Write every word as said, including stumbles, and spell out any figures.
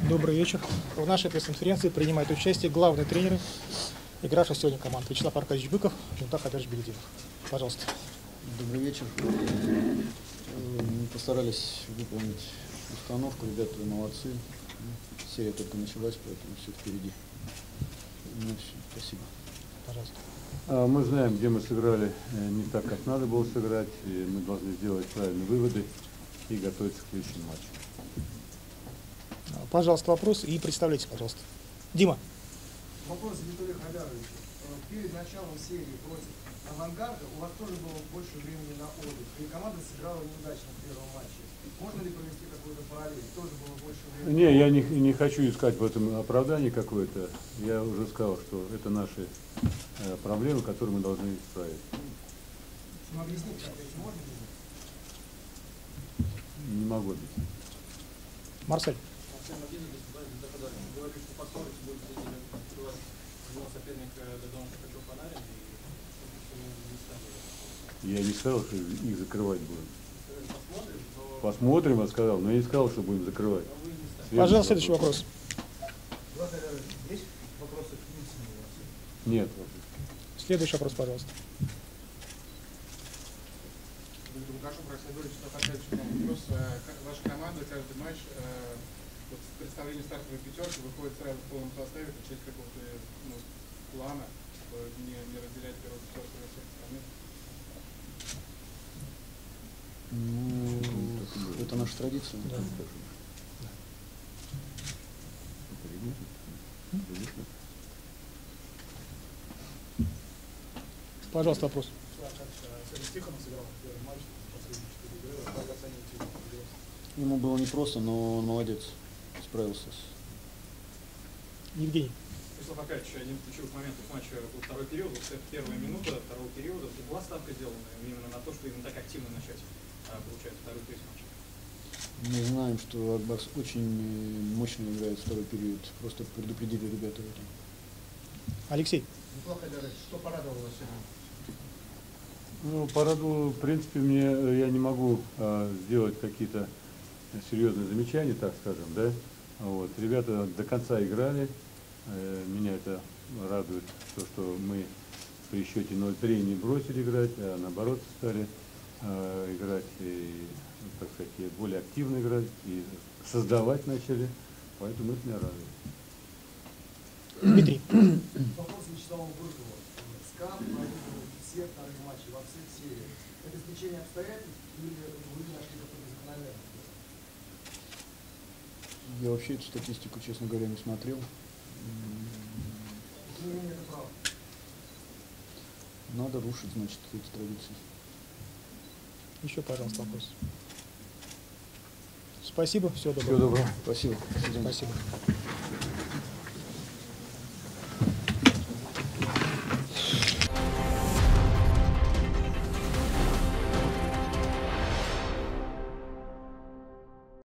Добрый вечер. В нашей пресс-конференции принимает участие главный тренер, игравший сегодня команд Вячеслав Аркадьевич Быков, Мунтаг Айдарович Белединов. Пожалуйста. Добрый вечер. Мы постарались выполнить установку. Ребята молодцы. Серия только началась, поэтому все впереди. Ну, все. Спасибо. Пожалуйста. Мы знаем, где мы сыграли не так, как надо было сыграть, и мы должны сделать правильные выводы и готовиться к следующему матчу. Пожалуйста, вопрос и представляйте, пожалуйста. Дима. Вопрос Виталия Хайдаровича. Перед началом серии против Авангарда у вас тоже было больше времени на отдых, и команда сыграла неудачно в первом матче. Можно ли провести какую-то параллель? Тоже было больше времени? Не, я не, не хочу искать в этом оправдание какое-то. Я уже сказал, что это наши э, проблемы, которые мы должны исправить. Ну, объяснить, как это можно? Не могу объяснить. Марсель. Я не сказал, что их закрывать будем. Посмотрим, я сказал, но я не сказал, что будем закрывать. Пожалуйста, следующий вопрос. Есть вопросы к Митину? Нет. Следующий вопрос, пожалуйста. Лукашев, Рахсайдович, вопрос. Ваша команда каждый матч вот, в представлении стартовой пятерки выходит сразу в полном составе, это часть какого-то ну, плана, чтобы не, не разделять первую пятерку на всех остальных. Ну, это наша традиция. Да. Пожалуйста, вопрос. Ему было непросто, но он молодец, справился. Евгений. Вячеслав Аркадьевич, один из ключевых моментов матча был второй период. Вот это первая минута второго периода. Была ставка сделана именно на то, что именно так активно начать, получается, второй третий матч? Мы знаем, что Акбарс очень мощно играет второй период. Просто предупредили ребята в этом. Алексей. Неплохо, Айдарович. Что порадовало вас сегодня? Ну, порадовало, в принципе, мне я не могу а, сделать какие-то серьезные замечания, так скажем, да. Вот. Ребята до конца играли. Э, меня это радует, то, что мы при счете ноль три не бросили играть, а наоборот стали э, играть и, так сказать, более активно играть и создавать начали. Поэтому это меня радует. Дмитрий. Вопрос Вячеславу Быкову. СКА проигрывал все вторые матчи во всех сериях. Это стечение обстоятельств или вы нашли какой-то закономерность? Я вообще эту статистику, честно говоря, не смотрел. Тем не менее, это правда. Надо рушить, значит, эти традиции. Еще, пожалуйста, вопрос. Спасибо, всего доброго. Всего доброго. Спасибо. До свидания. Спасибо.